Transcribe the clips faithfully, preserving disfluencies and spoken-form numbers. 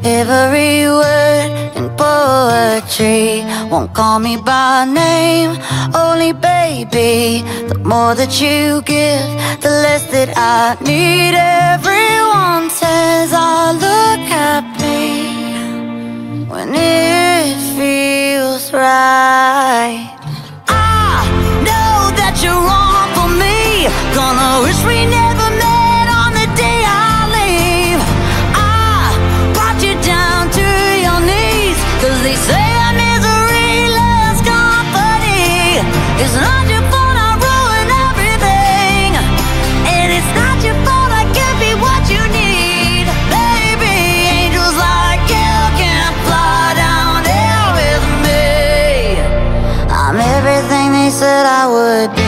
Every word in poetry won't call me by name, only baby. The more that you give, the less that I need. Everyone says I look happy when it feels right. I know that you're wrong for me, gonna wish we never met on the day I leave. I brought you down to your knees, cause they say a misery loves company. It's not your fault I ruin everything, and it's not your fault I can't be what you need. Baby, angels like you can't fly down here with me. I'm everything they said I would be.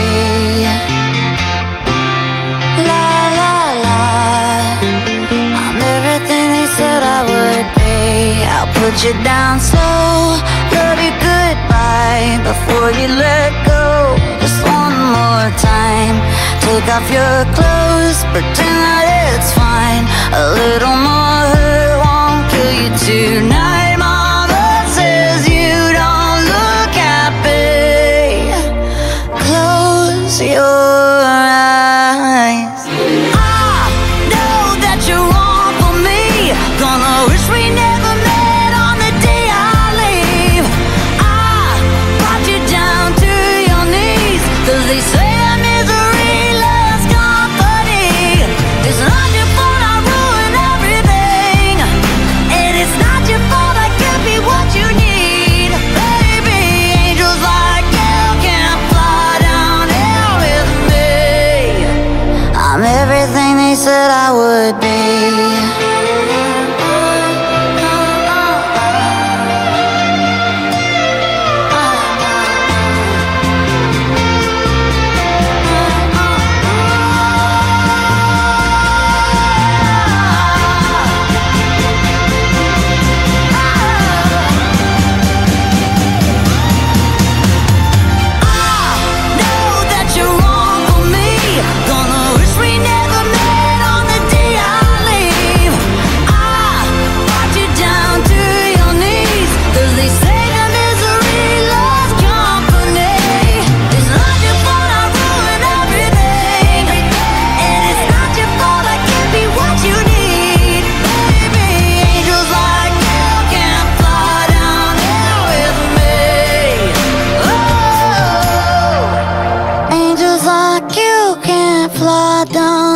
La la la, I'm everything they said I would be. I'll put you down slow, love you goodbye before you let go. Just one more time, take off your clothes, pretend that it's fine. A little more hurt won't kill you tonight. Mama says you don't look happy. Close your eyes. I know that you're wrong for me, gonna wish we never met on the day I leave. I brought you down to your knees, cause they say a misery loves company. It's not your fault I ruin everything, and it's not your fault I can't be what you need. Baby, angels like you can't fly down here with me. I'm everything they said I would be. Fly down